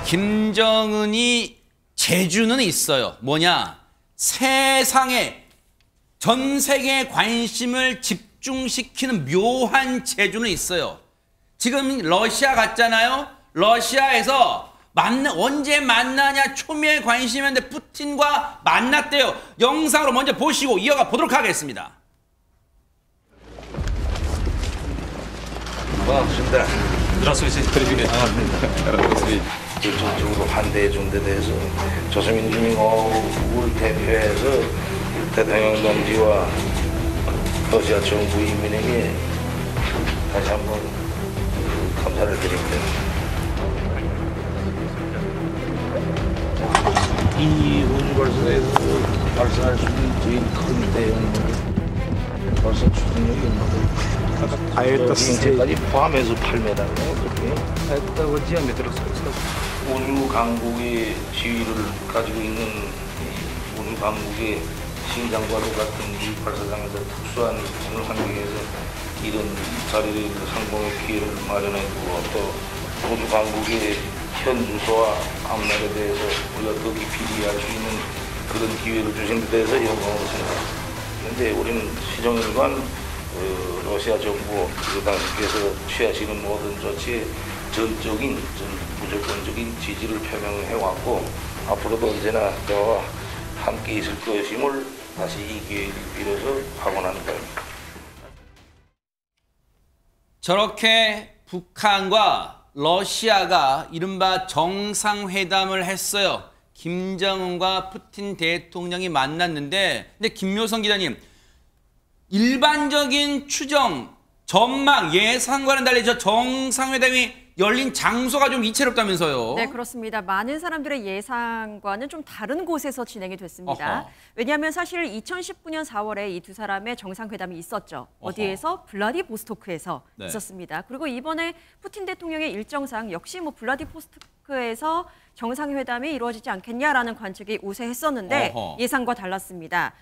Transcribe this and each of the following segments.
김정은이 재주는 있어요. 뭐냐? 세상에 전 세계의 관심을 집중시키는 묘한 재주는 있어요. 지금 러시아 갔잖아요. 러시아에서 언제 만나냐 초미의 관심이었는데 푸틴과 만났대요. 영상으로 먼저 보시고 이어가 보도록 하겠습니다. 반갑습니다. Здравствуйте, привет. 전적으로 반대해 준 데 대해서 조선민주공화국을 대표해서 대통령 동지와 러시아 정부 인민에게 다시 한번 감사를 드립니다. 이 우주발사에서 발사할 수 있는 제일 큰 대형 발사 추진력이 있는데 인체까지 포함해서 8m네요. Это диаметр сколько? 우주 강국의 지위를 가지고 있는 우주 강국의 심장과도 같은 이 발사장에서 특수한 지능 환경에서 이런 자리를 상봉의 기회를 마련했고 또 우주 강국의 현 주소와 앞날에 대해서 우리가 더 깊이 이해할 수 있는 그런 기회를 주신 데 대해서 영광으로 생각합니다. 그런데 우리는 시정일관 러시아 정부 그 당시께서 취하시는 모든 조치에 전적인 무조건적인 지지를 표명해왔고 앞으로도 언제나 저와 함께 있을 것임을 다시 이 기회를 빌어서 확언하는 바입니다. 저렇게 북한과 러시아가 이른바 정상회담을 했어요. 김정은과 푸틴 대통령이 만났는데, 근데 김묘성 기자님, 일반적인 추정, 전망, 예상과는 달리 저 정상회담이 열린 장소가 좀 이채롭다면서요? 네, 그렇습니다. 많은 사람들의 예상과는 좀 다른 곳에서 진행이 됐습니다. 어허. 왜냐하면 사실 2019년 4월에 이 두 사람의 정상회담이 있었죠. 어디에서? 블라디보스토크에서 네. 있었습니다. 그리고 이번에 푸틴 대통령의 일정상 역시 뭐 블라디보스토크에서 정상회담이 이루어지지 않겠냐라는 관측이 우세했었는데 어허. 예상과 달랐습니다.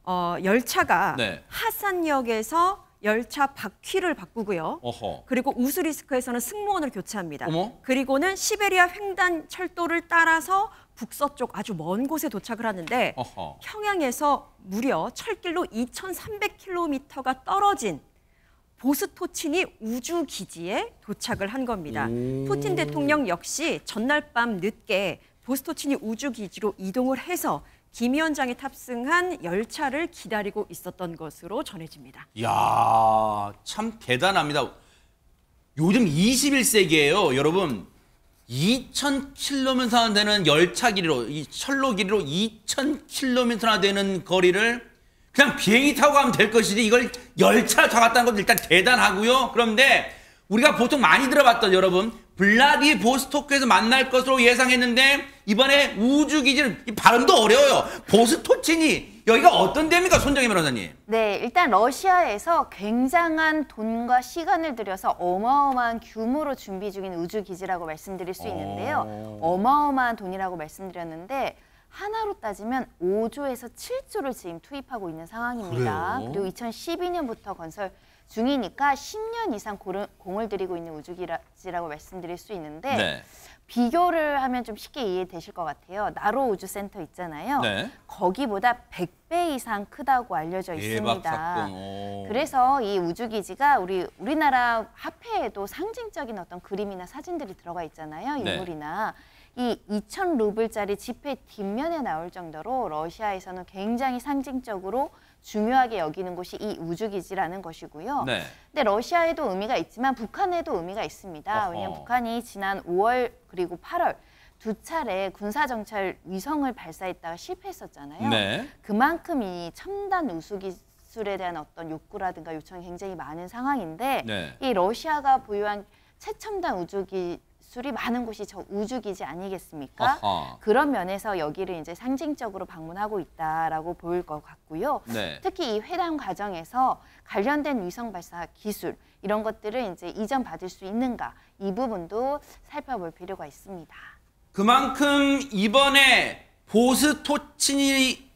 열차가 네. 하산역에서 열차 바퀴를 바꾸고요. 어허. 그리고 우스리스크에서는 승무원을 교체합니다. 어머? 그리고는 시베리아 횡단 철도를 따라서 북서쪽 아주 먼 곳에 도착을 하는데 어허. 평양에서 무려 철길로 2,300km가 떨어진 보스토치니 우주기지에 도착을 한 겁니다. 푸틴 대통령 역시 전날 밤 늦게 보스토치니 우주기지로 이동을 해서 김 위원장이 탑승한 열차를 기다리고 있었던 것으로 전해집니다. 이야, 참 대단합니다. 요즘 21세기예요, 여러분. 2,000km나 되는 열차 길이로, 이 철로 길이로 2,000km나 되는 거리를 그냥 비행기 타고 가면 될 것이지 이걸 열차 타고 갔다는 것도 일단 대단하고요. 그런데 우리가 보통 많이 들어봤던 여러분, 블라디보스토크에서 만날 것으로 예상했는데 이번에 우주기지는 발음도 어려워요. 보스토치니 여기가 어떤 데입니까, 손정혜 변호사님? 네, 일단 러시아에서 굉장한 돈과 시간을 들여서 어마어마한 규모로 준비 중인 우주기지라고 말씀드릴 수 있는데요. 어마어마한 돈이라고 말씀드렸는데 하나로 따지면 5조에서 7조를 지금 투입하고 있는 상황입니다. 그래요? 그리고 2012년부터 건설 중이니까 10년 이상 공을 들이고 있는 우주기지라고 말씀드릴 수 있는데 네. 비교를 하면 좀 쉽게 이해되실 것 같아요. 나로 우주센터 있잖아요. 네. 거기보다 100배 이상 크다고 알려져 대박 있습니다. 사건. 오. 그래서 이 우주기지가 우리나라 화폐에도 상징적인 어떤 그림이나 사진들이 들어가 있잖아요. 네. 인물이나. 이 2,000루블짜리 지폐 뒷면에 나올 정도로 러시아에서는 굉장히 상징적으로 중요하게 여기는 곳이 이 우주기지라는 것이고요. 네. 근데 러시아에도 의미가 있지만 북한에도 의미가 있습니다. 어허. 왜냐하면 북한이 지난 5월 그리고 8월 두 차례 군사정찰 위성을 발사했다가 실패했었잖아요. 네. 그만큼 이 첨단 우수기술에 대한 어떤 욕구라든가 요청이 굉장히 많은 상황인데 네. 이 러시아가 보유한 최첨단 우주기술이 많은 곳이 저 우주기지 아니겠습니까? 어허. 그런 면에서 여기를 이제 상징적으로 방문하고 있다라고 보일 것 같고요. 네. 특히 이 회담 과정에서 관련된 위성 발사 기술 이런 것들을 이제 이전받을 수 있는가 이 부분도 살펴볼 필요가 있습니다. 그만큼 이번에 보스토치니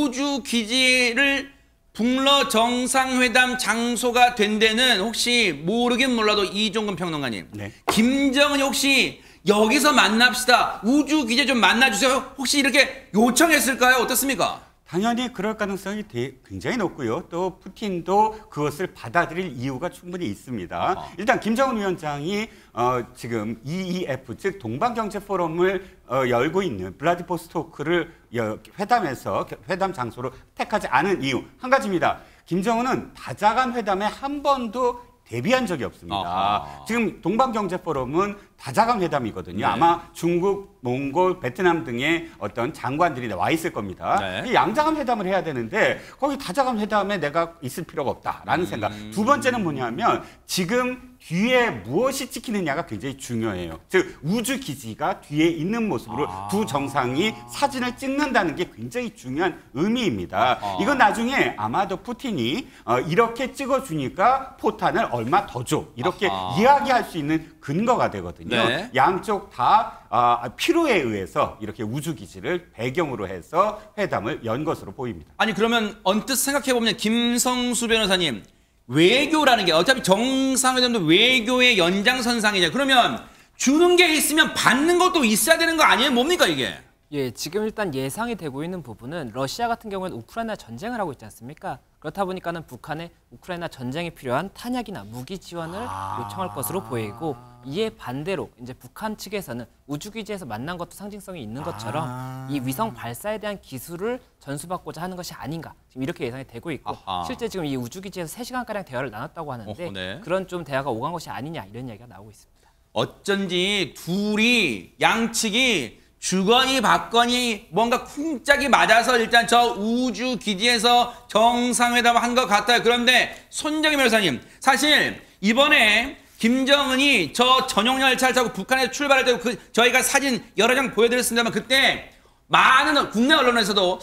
우주기지를 북러 정상회담 장소가 된 데는 혹시 모르긴 몰라도 이종근 평론가님, 네. 김정은이 혹시 여기서 만납시다. 우주 기재 좀 만나주세요. 혹시 이렇게 요청했을까요? 어떻습니까? 당연히 그럴 가능성이 굉장히 높고요. 또 푸틴도 그것을 받아들일 이유가 충분히 있습니다. 일단 김정은 위원장이 지금 EEF 즉 동방경제 포럼을 열고 있는 블라디보스토크를 회담에서 회담 장소로 택하지 않은 이유 한 가지입니다. 김정은은 다자간 회담에 한 번도 대비한 적이 없습니다. 아하. 지금 동방경제 포럼은 다자간 회담이거든요. 네. 아마 중국, 몽골, 베트남 등의 어떤 장관들이 와 있을 겁니다. 네. 이 양자간 회담을 해야 되는데 거기 다자간 회담에 내가 있을 필요가 없다라는 생각. 두 번째는 뭐냐면 지금 뒤에 무엇이 찍히느냐가 굉장히 중요해요. 즉 우주 기지가 뒤에 있는 모습으로 두 정상이 사진을 찍는다는 게 굉장히 중요한 의미입니다. 이건 나중에 아마도 푸틴이 이렇게 찍어주니까 포탄을 얼마 더 줘. 이렇게 이야기할 수 있는 근거가 되거든요. 네. 양쪽 다 필요에 의해서 이렇게 우주 기지를 배경으로 해서 회담을 연 것으로 보입니다. 아니 그러면 언뜻 생각해보면 김성수 변호사님 외교라는 게 어차피 정상회담도 외교의 연장선상이죠. 그러면 주는 게 있으면 받는 것도 있어야 되는 거 아니에요? 뭡니까 이게? 예, 지금 일단 예상이 되고 있는 부분은 러시아 같은 경우에는 우크라이나 전쟁을 하고 있지 않습니까? 그렇다 보니까는 북한에 우크라이나 전쟁에 필요한 탄약이나 무기 지원을 요청할 것으로 보이고 이에 반대로 이제 북한 측에서는 우주기지에서 만난 것도 상징성이 있는 것처럼 이 위성 발사에 대한 기술을 전수받고자 하는 것이 아닌가 지금 이렇게 예상이 되고 있고 실제 지금 이 우주기지에서 3시간가량 대화를 나눴다고 하는데 네. 그런 좀 대화가 오간 것이 아니냐 이런 이야기가 나오고 있습니다. 어쩐지 둘이 양측이 주거니 받거니 뭔가 쿵짝이 맞아서 일단 저 우주 기지에서 정상회담을 한 것 같아요. 그런데 손정희 변호사님, 사실 이번에 김정은이 저 전용 열차를 타고 북한에 출발할 때 저희가 사진 여러 장 보여드렸습니다만 그때 많은 국내 언론에서도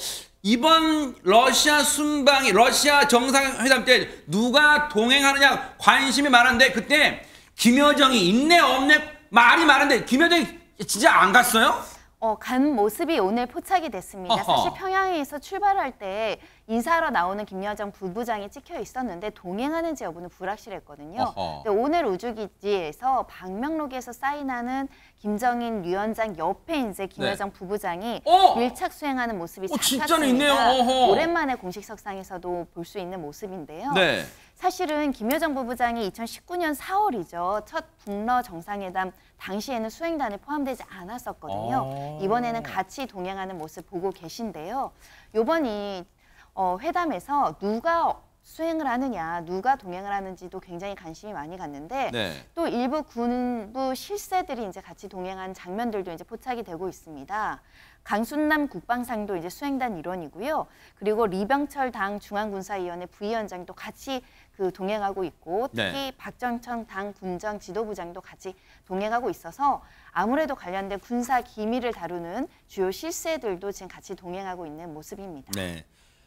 이번 러시아 순방이 러시아 정상회담 때 누가 동행하느냐 관심이 많은데 그때 김여정이 있네 없네 말이 많은데 김여정이 진짜 안 갔어요? 간 모습이 오늘 포착이 됐습니다. 어허. 사실 평양에서 출발할 때 인사하러 나오는 김여정 부부장이 찍혀 있었는데 동행하는지 여부는 불확실했거든요. 어허. 근데 오늘 우주기지에서 방명록에서 사인하는 김정인 위원장 옆에 이제 김여정 부부장이 밀착 수행하는 모습이 진짜는 있네요. 잡혔습니다. 어허. 오랜만에 공식 석상에서도 볼 수 있는 모습인데요. 네. 사실은 김여정 부부장이 2019년 4월이죠. 첫 북러 정상회담 당시에는 수행단에 포함되지 않았었거든요. 이번에는 같이 동행하는 모습 보고 계신데요. 이번 회담에서 누가 수행을 하느냐, 누가 동행을 하는지도 굉장히 관심이 많이 갔는데 네. 또 일부 군부 실세들이 이제 같이 동행한 장면들도 이제 포착이 되고 있습니다. 강순남 국방상도 이제 수행단 일원이고요. 그리고 리병철 당 중앙군사위원회 부위원장도 같이 동행하고 있고 특히 네. 박정천 당 군정 지도부장도 같이 동행하고 있어서 아무래도 관련된 군사 기밀을 다루는 주요 실세들도 지금 같이 동행하고 있는 모습입니다. 네.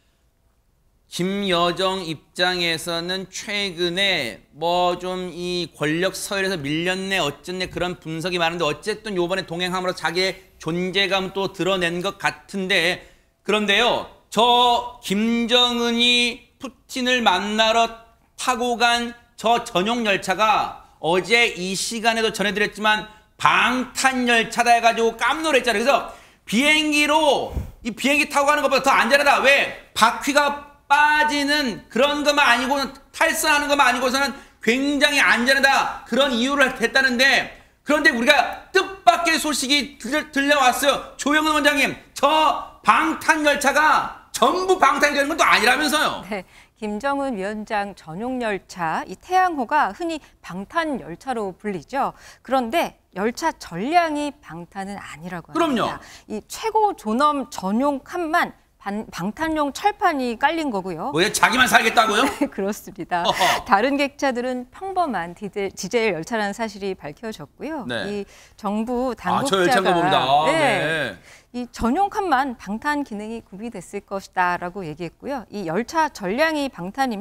김여정 입장에서는 최근에 뭐 좀 이 권력 서열에서 밀렸네 어쨌네 그런 분석이 많은데 어쨌든 요번에 동행함으로 자기의 존재감 또 드러낸 것 같은데 그런데요. 저 김정은이 푸틴을 만나러 타고 간 저 전용 열차가 어제 이 시간에도 전해드렸지만 방탄 열차다 해가지고 깜놀했잖아요. 그래서 비행기로 이 비행기 타고 가는 것보다 더 안전하다. 왜? 바퀴가 빠지는 그런 것만 아니고 탈선하는 것만 아니고서는 굉장히 안전하다. 그런 이유를 했다는데 그런데 우리가 뜻밖의 소식이 들려왔어요. 조영은 원장님, 저 방탄 열차가 전부 방탄이 되는 건 또 아니라면서요. 네. 김정은 위원장 전용 열차, 이 태양호가 흔히 방탄 열차로 불리죠. 그런데 열차 전량이 방탄은 아니라고 합니다. 그럼요. 이 최고 존엄 전용 칸만 방탄용 철판이 깔린 거고요. 왜 자기만 살겠다고요? 그렇습니다. 어허. 다른 객차들은 평범한 디젤 열차라는 사실이 밝혀졌고요. 네. 이 정부 저 당국자가 열차인가 봅니다. 네. 이 전용 칸만 방탄 기능이 구비됐을 것이다라고 얘기했고요. 이 열차 전량이 방탄이면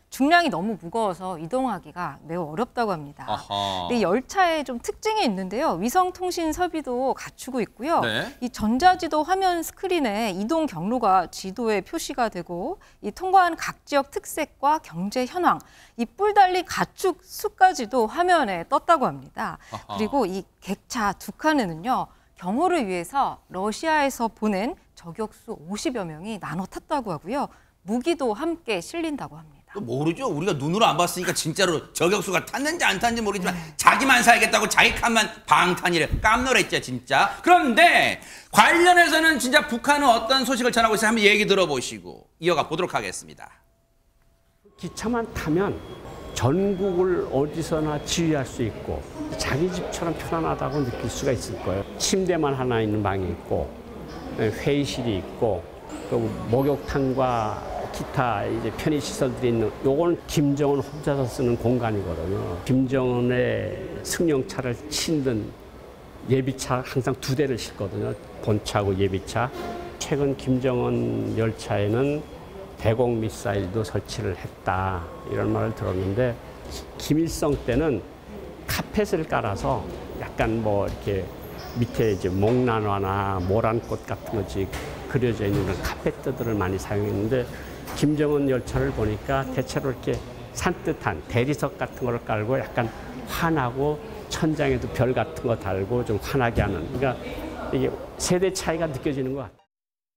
중량이 너무 무거워서 이동하기가 매우 어렵다고 합니다. 아하. 근데 이 열차에 좀 특징이 있는데요. 위성통신 설비도 갖추고 있고요. 네. 이 전자지도 화면 스크린에 이동 경로가 지도에 표시가 되고 이 통과한 각 지역 특색과 경제 현황, 이 뿔 달린 가축 수까지도 화면에 떴다고 합니다. 아하. 그리고 이 객차 두 칸에는요. 경호를 위해서 러시아에서 보낸 저격수 50여 명이 나눠 탔다고 하고요. 무기도 함께 실린다고 합니다. 또 모르죠. 우리가 눈으로 안 봤으니까 진짜로 저격수가 탔는지 안 탔는지 모르지만 자기만 살겠다고 자기 칸만 방탄이래. 깜놀했죠 진짜. 그런데 관련해서는 진짜 북한은 어떤 소식을 전하고 있어요. 한번 얘기 들어보시고 이어가 보도록 하겠습니다. 기차만 타면 전국을 어디서나 지휘할 수 있고 자기 집처럼 편안하다고 느낄 수가 있을 거예요. 침대만 하나 있는 방이 있고 회의실이 있고 또 목욕탕과 기타 이제 편의 시설들이 있는 요건 김정은 혼자서 쓰는 공간이거든요. 김정은의 승용차를 친든 예비차 항상 2대를 싣거든요. 본차하고 예비차. 최근 김정은 열차에는 대공 미사일도 설치를 했다 이런 말을 들었는데 김일성 때는 카펫을 깔아서 약간 뭐 이렇게 밑에 이제 목란화나 모란꽃 같은 것이 그려져 있는 그런 카펫들을 많이 사용했는데 김정은 열차를 보니까 대체로 이렇게 산뜻한 대리석 같은 거를 깔고 약간 환하고 천장에도 별 같은 거 달고 좀 환하게 하는 그러니까 이게 세대 차이가 느껴지는 것 같아요.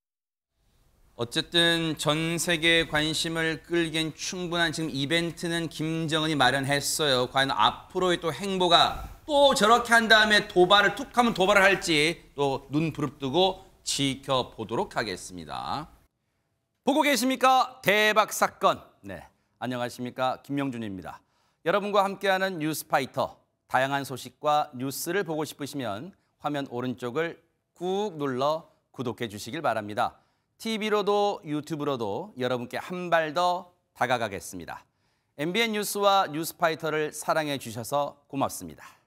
어쨌든 전 세계의 관심을 끌기엔 충분한 지금 이벤트는 김정은이 마련했어요. 과연 앞으로의 또 행보가 또 저렇게 한 다음에 도발을 툭 하면 도발을 할지 또 눈 부릅뜨고 지켜보도록 하겠습니다. 보고 계십니까? 대박 사건. 네, 안녕하십니까? 김명준입니다. 여러분과 함께하는 뉴스파이터. 다양한 소식과 뉴스를 보고 싶으시면 화면 오른쪽을 꾹 눌러 구독해 주시길 바랍니다. TV로도 유튜브로도 여러분께 한 발 더 다가가겠습니다. MBN 뉴스와 뉴스파이터를 사랑해 주셔서 고맙습니다.